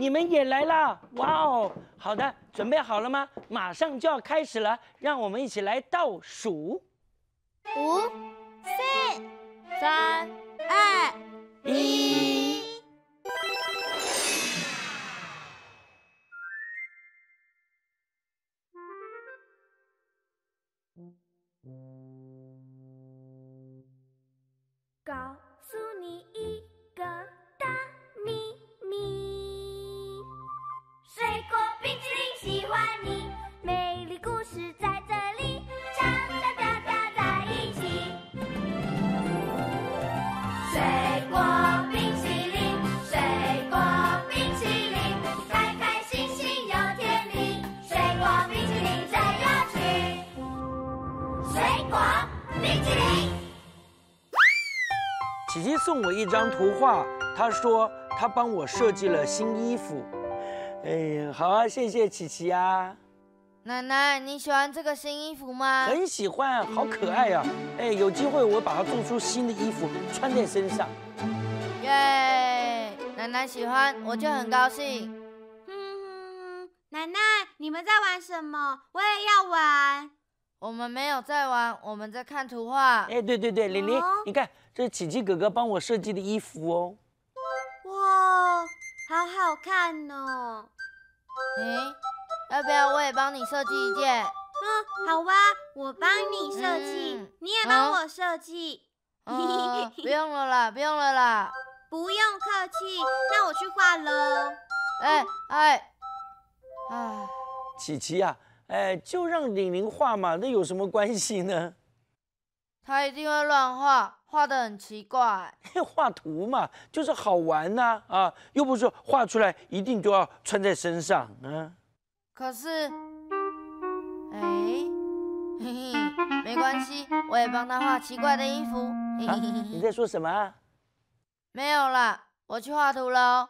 你们也来啦！哇哦，好的，准备好了吗？马上就要开始了，让我们一起来倒数。 5、4、3、2、1。告诉你一个大秘密，水果冰淇淋喜欢你，美丽故事在这里，唱唱跳跳在一起。水果冰淇淋，水果冰淇淋，开开心心又甜蜜，水果冰淇淋最有趣。水果冰淇淋。 琪琪送我一张图画，他说他帮我设计了新衣服。哎呀，好啊，谢谢琪琪啊。 奶奶，你喜欢这个新衣服吗？ 很喜欢，好可爱啊！哎，有机会我把它做出新的衣服穿在身上。 耶！奶奶喜欢，我就很高兴。 奶奶，你们在玩什么？我也要玩。 我们没有在玩，我们在看图画。 哎，对，玲玲，你看，这是琪琪哥哥帮我设计的衣服哦。 哇，好好看哦！ 要不要我也帮你设计一件？ 好啊，我帮你设计，你也帮我设计。 不用了啦，不用了啦。 不用客气，那我去画喽。 琪琪呀，就让玲玲画嘛，那有什么关系呢？ 他一定会乱画，画得很奇怪。 画图嘛，就是好玩呐，又不是画出来一定就要穿在身上啊。 可是，没关系，我也帮他画奇怪的衣服。 你在说什么啊？ 没有啦，我去画图喽。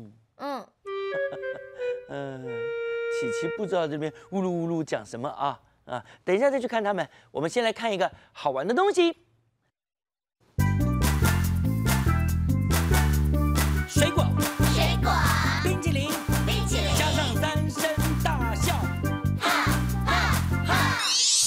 琪琪不知道这边呜噜呜噜讲什么啊，等一下再去看他们。我们先来看一个好玩的东西。水果，冰淇淋，加上三声大笑，哈哈哈！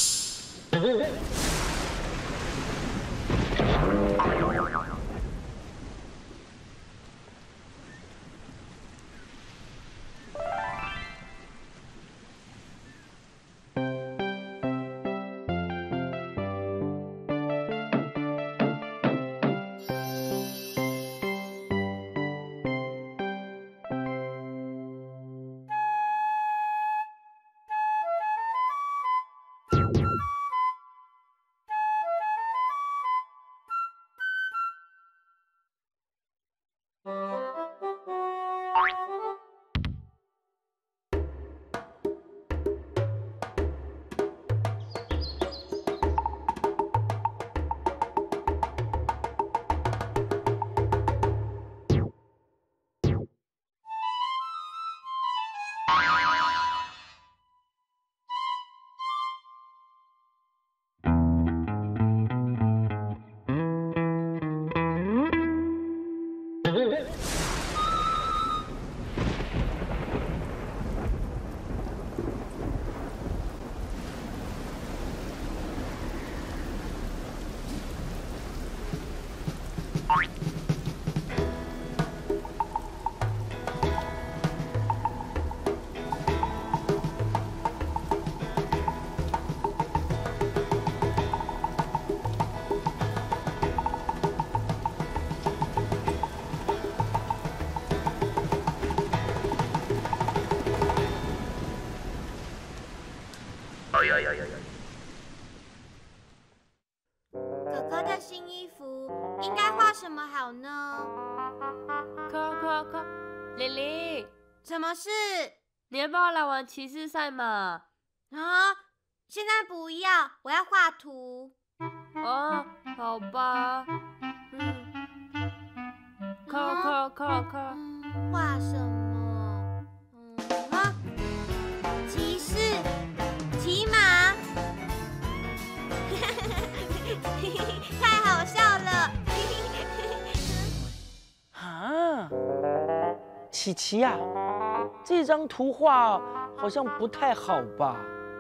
哥哥的新衣服应该画什么好呢？ 玲玲， 什么事？ 你要不要来玩骑士赛嘛？ 现在不要，我要画图。 好吧。 画什么？骑士，骑马。太好笑了！ 琪琪呀， 这张图画好像不太好吧？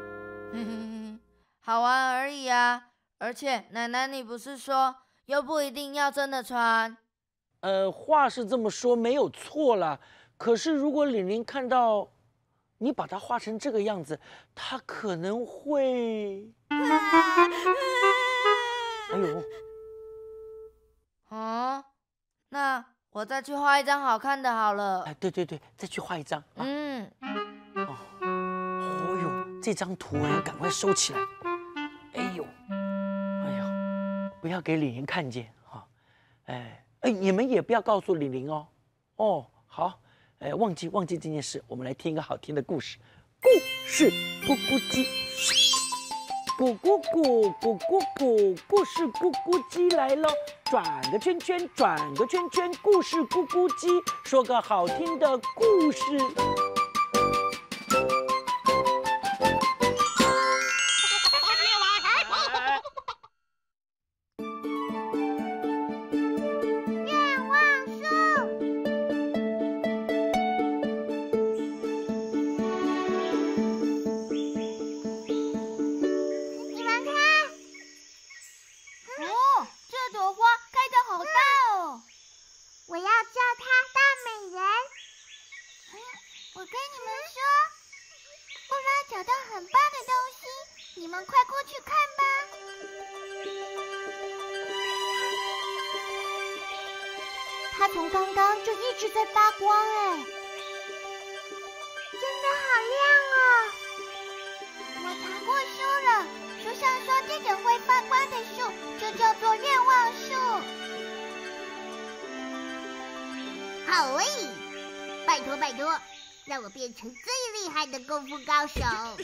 好玩而已啊！而且奶奶，你不是说又不一定要真的穿？ 话是这么说没有错啦。可是如果玲玲看到你把它画成这个样子，她可能会……哎呦！ 哦，那我再去画一张好看的好了。 哎，对，再去画一张。哦呦，这张图要赶快收起来。哎呦，不要给玲玲看见哈。你们也不要告诉玲玲哦。哦，好，忘记这件事，我们来听一个好听的故事。故事咕咕鸡，咕咕咕咕咕咕，故事咕咕鸡来了。转个圈圈，转个圈圈，故事咕咕鸡，说个好听的故事。 它从刚刚就一直在发光哎，真的好亮哦！我查过书了，书上说这种会发光的树就叫做愿望树。好嘞，拜托，让我变成最厉害的功夫高手！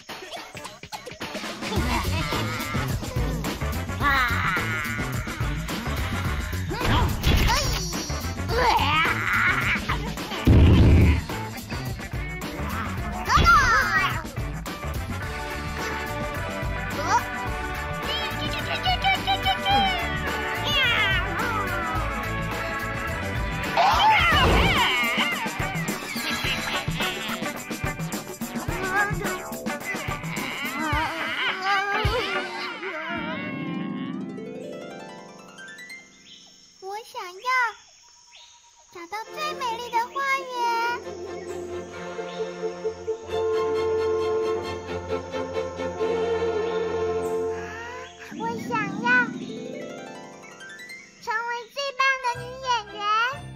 找到最美丽的花园。我想要成为最棒的女演员。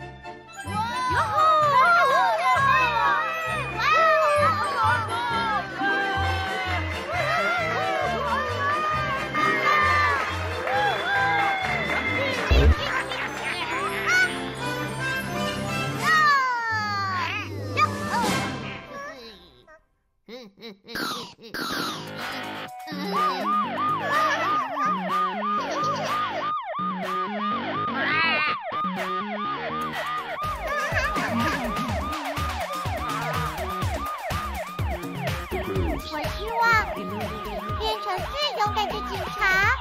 我希望变成最勇敢的警察。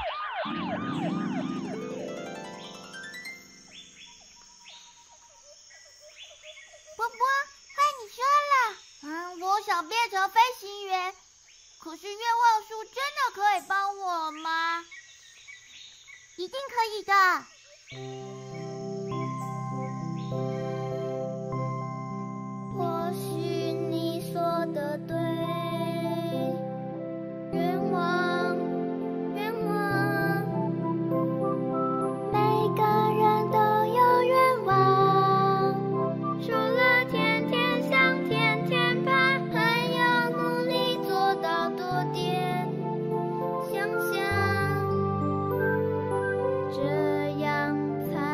波波，换你说了。我想变成飞行员，可是愿望树真的可以帮我吗？一定可以的。或许你说的对，愿望，每个人都有愿望，除了天天想天天盼，还要努力做到多点，想想这样才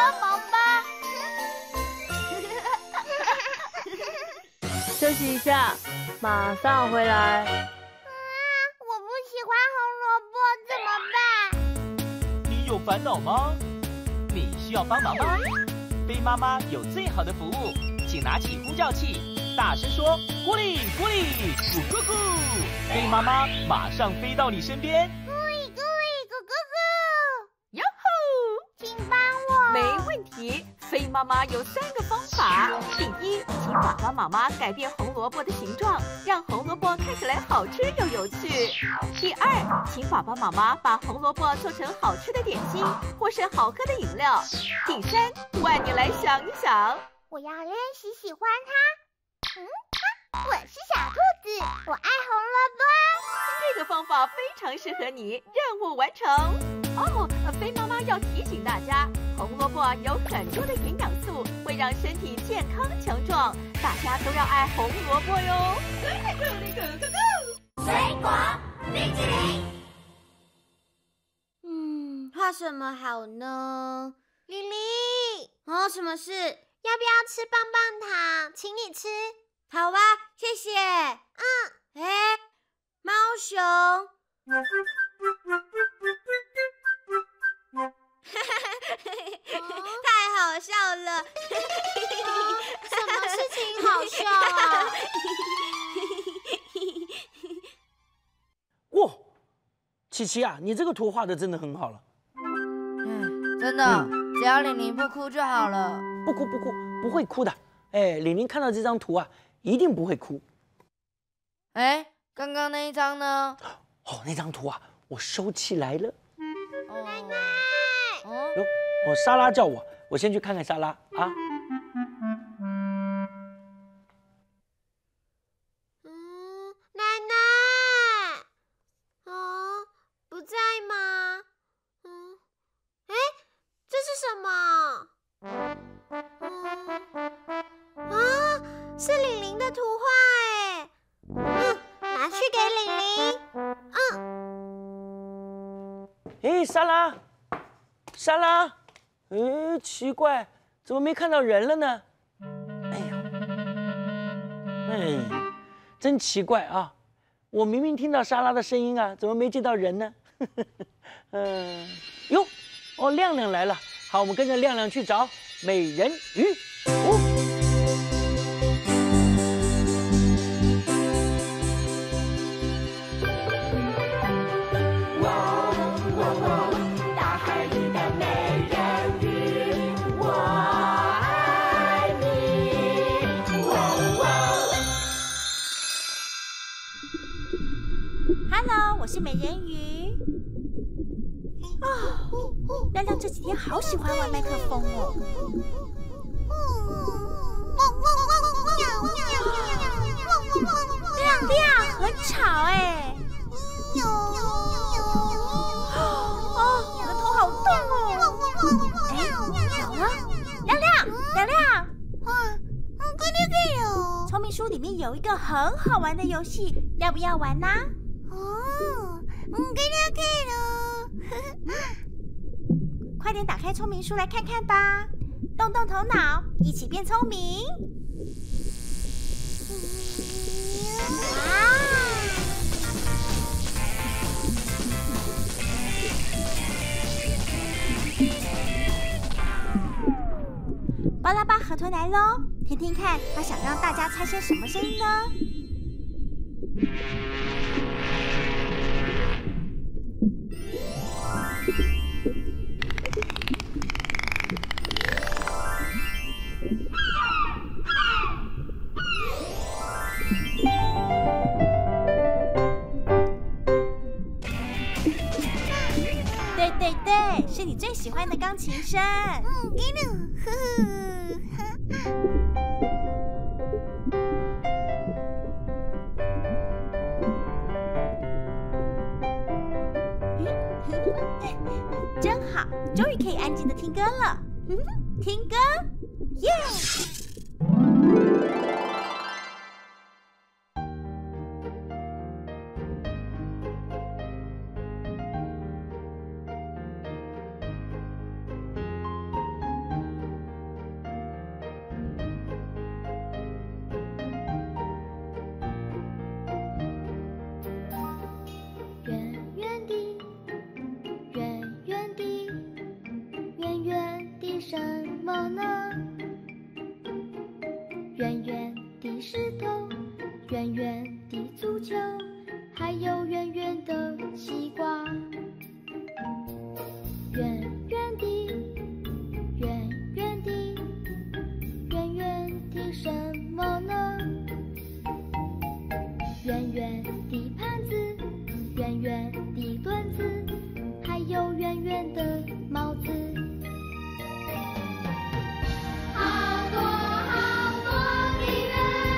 帮忙吧。 休息一下，马上回来。 我不喜欢红萝卜，怎么办？ 你有烦恼吗？你需要帮忙吗？飞妈妈有最好的服务，请拿起呼叫器，大声说“咕哩咕哩咕咕咕”，飞妈妈马上飞到你身边。 咕哩咕哩咕咕咕，哟吼！请帮我。 没问题，飞妈妈有3个方法。第一，请爸爸妈妈改变红萝卜的形状，让红萝卜看起来好吃又有趣。第二，请爸爸妈妈把红萝卜做成好吃的点心，或是好喝的饮料。第三，换你来想一想。 我要练习喜欢它。我是小兔子，我爱红萝卜。 这个方法非常适合你，任务完成。哦，飞妈妈要提醒大家，红萝卜有很多的营养素，会让身体健康强壮，大家都要爱红萝卜哟。 水果冰淇淋。 画什么好呢？ 莉莉， 哦，什么事？ 要不要吃棒棒糖？请你吃。 好啊，谢谢。哎，猫熊。太好笑了！ 什么事情好笑啊？ 哇，琪琪啊，你这个图画的真的很好了。 真的，只要玲玲不哭就好了。 不哭不哭，不会哭的。哎，玲玲看到这张图啊，一定不会哭。 哎，刚刚那一张呢？ 哦，那张图啊，我收起来了。 奶奶。 哟，哦，莎拉叫我先去看看莎拉啊。 奶奶，不在吗？哎，这是什么？是玲玲的图画哎。拿去给玲玲。 哎，莎拉，莎拉，哎，奇怪，怎么没看到人了呢？哎呦，真奇怪啊！我明明听到莎拉的声音啊，怎么没见到人呢？哟，哦，亮亮来了，好，我们跟着亮亮去找美人鱼。 我是美人鱼。亮亮这几天好喜欢玩麦克风哦。亮亮，很吵哎。你的头好痛哦。有了，亮亮。聪明书里面有一个很好玩的游戏，要不要玩呢？快点打开聪明书来看看吧，动动头脑，一起变聪明。巴拉巴河豚来喽，听听看，他想让大家猜些什么声音呢？对，是你最喜欢的钢琴声。真好，终于可以安静的听歌了。听歌，耶！ 么呢？圆圆的石头，圆圆的足球，还有圆圆的西瓜。圆圆的，圆圆的，圆圆的什么呢？圆圆的盘子，圆圆的轮子，还有圆圆的帽子。好多好多的圆，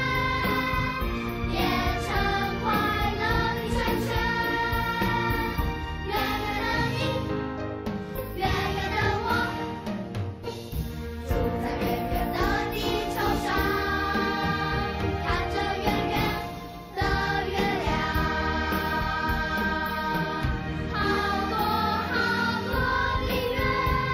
连成快乐的圈圈。圆圆的你，圆圆的我，住在圆圆的地球上，看着圆圆的月亮。好多好多的圆，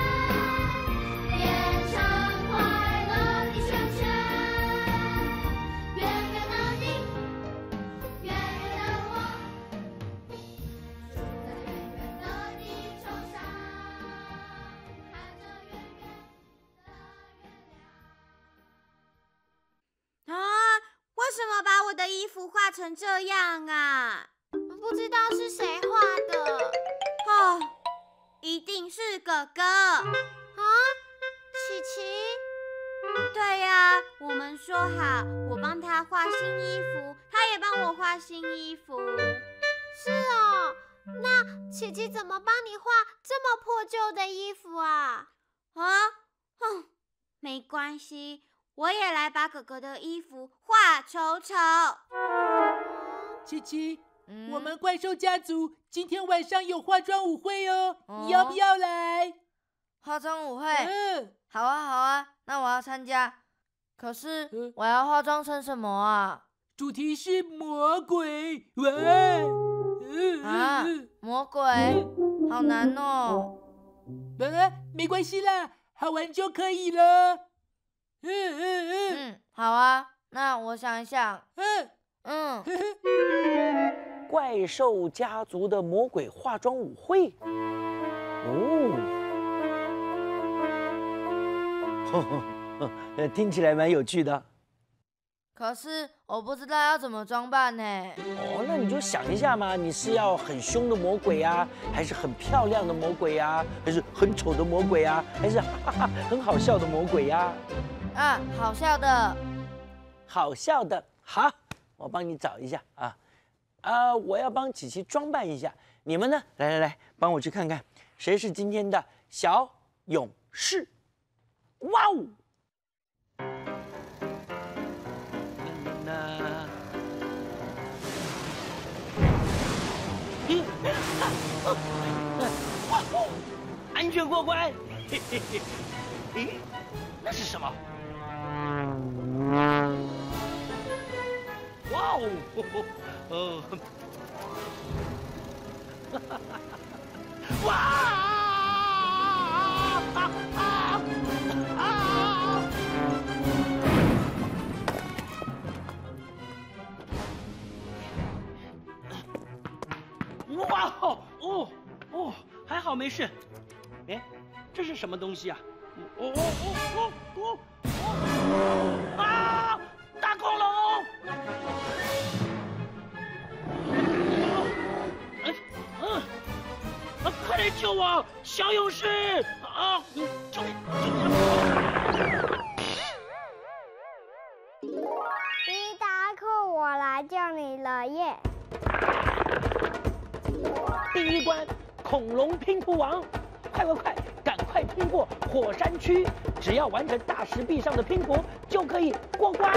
连成快乐的圈圈。圆圆的你，圆圆的我，住在圆圆的地球上，看着圆圆的月亮。 啊，为什么把我的衣服画成这样啊？不知道是谁画的。哦，一定是哥哥。啊，琪琪？对呀，我们说好，我帮他画新衣服，他也帮我画新衣服。是哦，那琪琪怎么帮你画这么破旧的衣服啊？没关系，我也来把哥哥的衣服画丑丑。 琪琪，我们怪兽家族今天晚上有化妆舞会哦，你要不要来？ 化妆舞会？好啊好啊，那我要参加。可是我要化妆成什么啊？ 主题是魔鬼。哇！ 啊，魔鬼，好难哦。 没关系啦，好玩就可以了。 好啊，那我想一想。 怪兽家族的魔鬼化妆舞会。听起来蛮有趣的。 可是我不知道要怎么装扮呢。 那你就想一下嘛，你是要很凶的魔鬼啊，还是很漂亮的魔鬼啊，还是很丑的魔鬼啊，还是很好笑的魔鬼呀？ 好笑的。 好笑的，好，我帮你找一下我要帮琪琪装扮一下，你们呢？来，帮我去看看谁是今天的小勇士。哇哦！安全过关。那是什么？哇哦！哇！哇哦，还好没事。哎，这是什么东西啊？啊！大恐龙！快来救我，小勇士！救！ 迪达克，我来救你了耶！ 第一关，恐龙拼图王，快，赶快拼过火山区！只要完成大石壁上的拼图，就可以过关。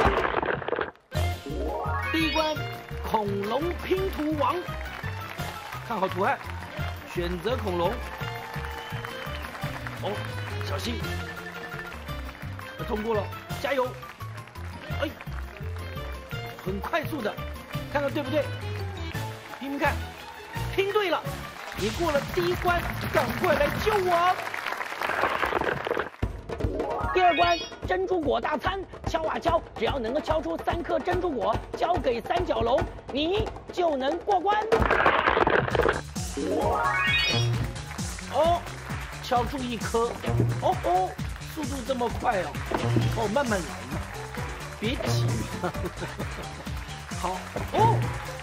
第一关，恐龙拼图王，看好图案，选择恐龙。小心！通过了，加油！很快速的，看看对不对？拼看，拼对了，你过了第一关，赶快来救我！第二关，珍珠果大餐，敲啊敲，只要能够敲出3颗珍珠果，交给三角龙，你就能过关。敲出1颗， 速度这么快哦？哦，慢慢来嘛，别急。好哦，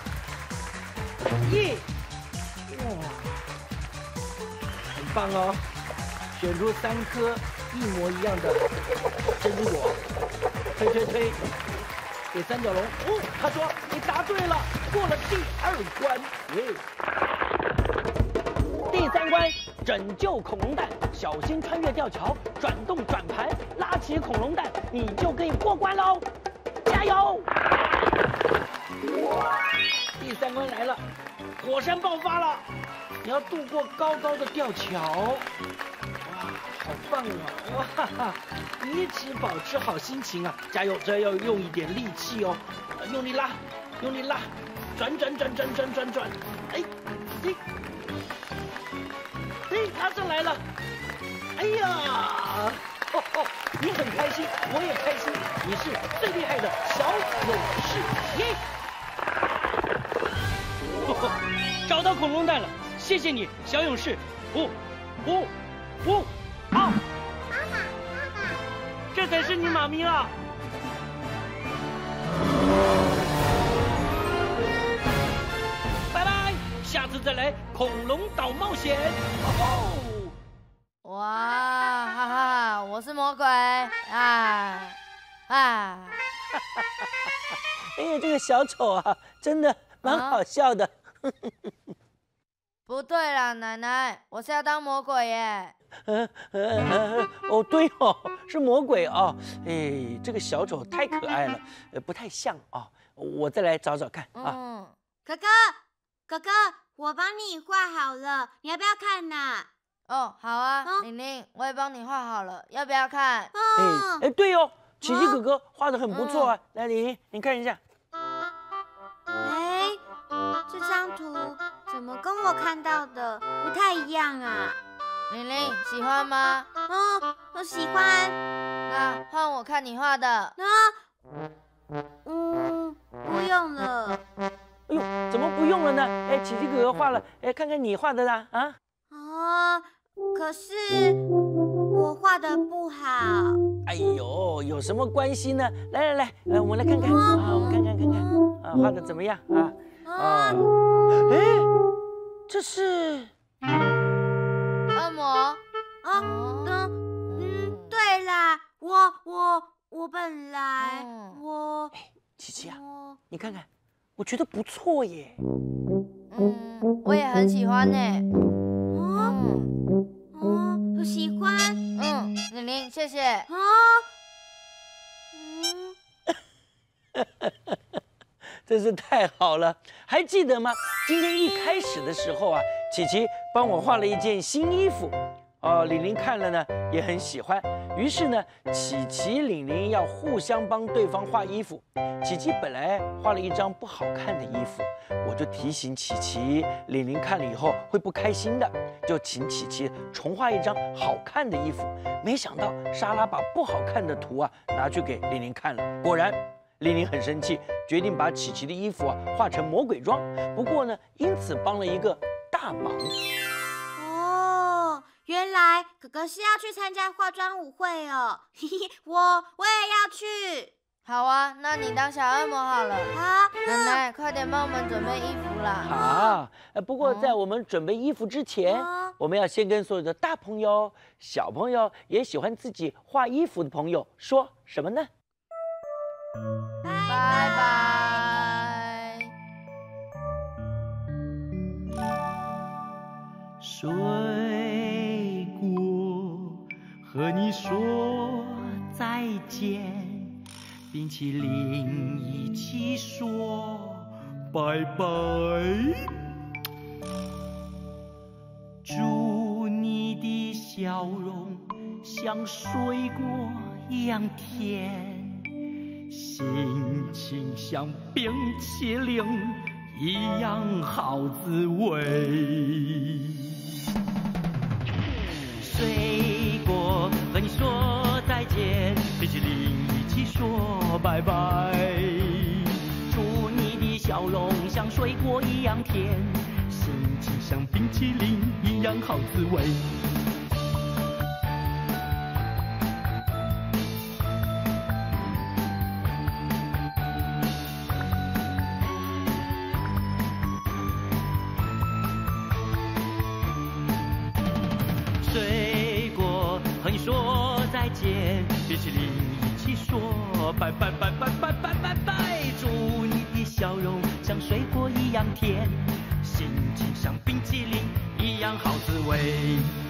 耶！哇，很棒哦，选出3颗一模一样的榛果，推，给三角龙。哦，他说你答对了，过了第2关，耶！第3关，拯救恐龙蛋，小心穿越吊桥，转动转盘，拉起恐龙蛋，你就可以过关喽！加油！第3关来了，火山爆发了，你要渡过高高的吊桥。哇，好棒哦！哇哈哈，一直保持好心情啊！加油，这要用一点力气哦，用力拉，用力拉，转，哎，拉上来了！哎呀，你很开心，我也开心，你是最厉害的小勇士，耶！找到恐龙蛋了，谢谢你，小勇士。好，这才是你妈咪啊！拜拜，下次再来恐龙岛冒险。 哇哈哈，我是魔鬼啊！哎呀，这个小丑啊，真的蛮好笑的。 不对啦，奶奶，我是要当魔鬼耶。 哦，对哦，是魔鬼哦。哎，这个小丑太可爱了，不太像啊。我再来找找看啊。 哥哥，我帮你画好了，你要不要看呐？ 哦，好啊，玲玲，我也帮你画好了，要不要看？ 哎，对哦，琪琪哥哥画得很不错啊。来，玲玲，你看一下。 哎，这张图怎么跟我看到的不太一样啊？ 玲玲喜欢吗？ 我喜欢。 那换我看你画的。 不用了。 哎呦，怎么不用了呢？哎，琪琪哥哥画了，哎，看看你画的啦啊。 可是我画的不好。 哎呦，有什么关系呢？来，我们来看看啊，我们看看啊，画的怎么样啊？哎，这是恶魔。 对啦，我本来琪琪啊，你看看，我觉得不错耶。 我也很喜欢呢。 我喜欢。 玲玲，谢谢。 真是太好了！还记得吗？今天一开始的时候啊，琪琪帮我画了一件新衣服。玲玲看了呢，也很喜欢。于是呢，琪琪、玲玲要互相帮对方画衣服。琪琪本来画了一张不好看的衣服，我就提醒琪琪，玲玲看了以后会不开心的，就请琪琪重画一张好看的衣服。没想到莎拉把不好看的图啊拿去给玲玲看了，果然玲玲很生气，决定把琪琪的衣服啊画成魔鬼装。不过呢，因此帮了一个大忙。 原来哥哥是要去参加化妆舞会哦，我也要去。 好啊，那你当小恶魔好了。 好， 奶奶，快点帮我们准备衣服啦。 好，不过在我们准备衣服之前，我们要先跟所有的大朋友、小朋友，也喜欢自己画衣服的朋友说什么呢？ 拜拜。 水果和你说再见，冰淇淋一起说拜拜。祝你的笑容像水果一样甜，心情像冰淇淋一样好滋味。水果和你说再见，冰淇淋一起说拜拜。祝你的笑容像水果一样甜，心情像冰淇淋一样好滋味。 你说再见，冰淇淋一起说拜拜拜拜拜拜拜拜。祝你的笑容像水果一样甜，心情像冰淇淋一样好滋味。